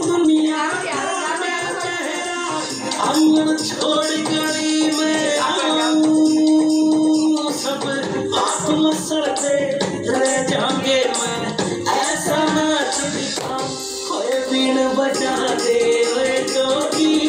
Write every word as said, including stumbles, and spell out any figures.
दुनिया आंगन छोड़ गली में आऊं, सब आत्म सड़ते रह जाऊंगे मैं, ऐसा नाच दिखाऊं कोई बीन बजा दे ओए जोगी।